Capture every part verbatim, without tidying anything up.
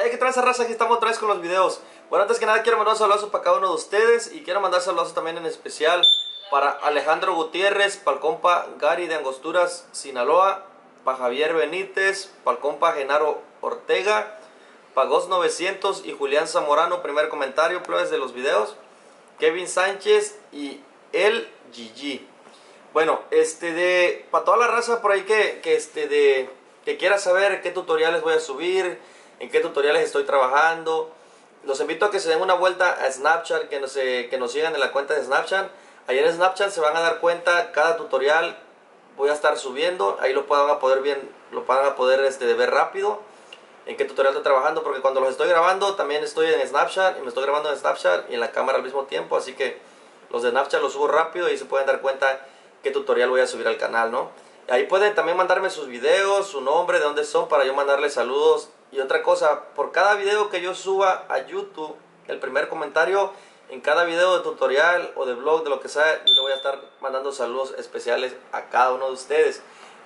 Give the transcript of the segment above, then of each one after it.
Hey, ¿qué tal esa raza? Aquí estamos otra vez con los videos. Bueno, antes que nada quiero mandar un saludo para cada uno de ustedes. Y quiero mandar saludos también en especial para Alejandro Gutiérrez, para el compa Gary de Angosturas, Sinaloa, para Javier Benítez, para el compa Genaro Ortega, para Ghost novecientos y Julián Zamorano, primer comentario, plebes de los videos, Kevin Sánchez y el G G. Bueno, este de para toda la raza por ahí que, que este de que quiera saber qué tutoriales voy a subir, en qué tutoriales estoy trabajando, los invito a que se den una vuelta a Snapchat, que nos, eh, que nos sigan en la cuenta de Snapchat. Ahí en Snapchat se van a dar cuenta cada tutorial voy a estar subiendo, ahí lo van a poder bien, lo van a poder este, ver rápido en qué tutorial estoy trabajando, porque cuando los estoy grabando también estoy en Snapchat y me estoy grabando en Snapchat y en la cámara al mismo tiempo, así que los de Snapchat los subo rápido y se pueden dar cuenta qué tutorial voy a subir al canal, ¿no? Ahí pueden también mandarme sus videos, su nombre, de dónde son, para yo mandarles saludos. Y otra cosa, por cada video que yo suba a YouTube, el primer comentario en cada video de tutorial o de blog, de lo que sea, yo le voy a estar mandando saludos especiales a cada uno de ustedes.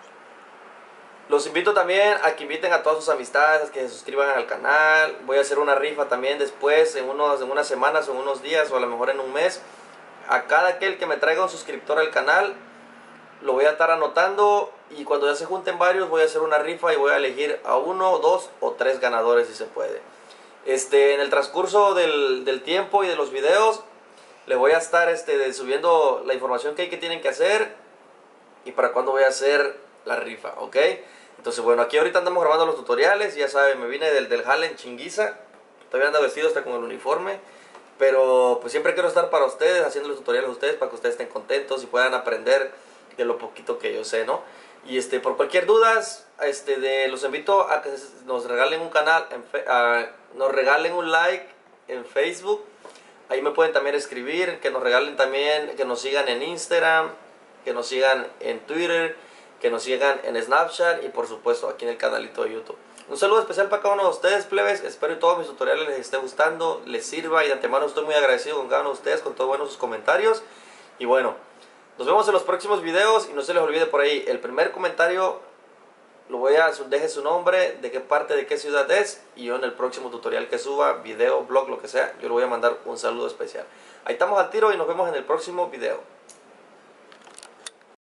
Los invito también a que inviten a todas sus amistades, que se suscriban al canal. Voy a hacer una rifa también después, en, unos, en unas semanas o en unos días, o a lo mejor en un mes. A cada aquel que me traiga un suscriptor al canal, lo voy a estar anotando, y cuando ya se junten varios voy a hacer una rifa y voy a elegir a uno, dos o tres ganadores si se puede. Este, en el transcurso del, del tiempo y de los videos les voy a estar este, de, subiendo la información que hay que tienen que hacer y para cuándo voy a hacer la rifa, ¿ok? Entonces bueno, aquí ahorita andamos grabando los tutoriales, ya saben, me vine del, del jale en chinguiza, todavía ando vestido hasta con el uniforme, pero pues siempre quiero estar para ustedes, haciendo los tutoriales a ustedes para que ustedes estén contentos y puedan aprender de lo poquito que yo sé, ¿no? Y este, por cualquier dudas, este, de, los invito a que nos regalen un canal, en fe, a, nos regalen un like en Facebook. Ahí me pueden también escribir, que nos regalen también, que nos sigan en Instagram, que nos sigan en Twitter, que nos sigan en Snapchat y por supuesto aquí en el canalito de YouTube. Un saludo especial para cada uno de ustedes, plebes. Espero que todos mis tutoriales les esté gustando, les sirva, y de antemano estoy muy agradecido con cada uno de ustedes, con todos buenos sus comentarios. Y bueno, nos vemos en los próximos videos y no se les olvide por ahí, el primer comentario lo voy a, deje su nombre, de qué parte, de qué ciudad es, y yo en el próximo tutorial que suba, video, blog, lo que sea, yo le voy a mandar un saludo especial. Ahí estamos al tiro y nos vemos en el próximo video.